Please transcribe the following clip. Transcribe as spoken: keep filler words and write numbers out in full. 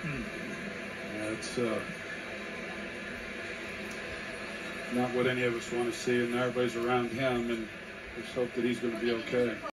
That's uh, not what any of us want to see, and everybody's around him, and just hope that he's going to be okay.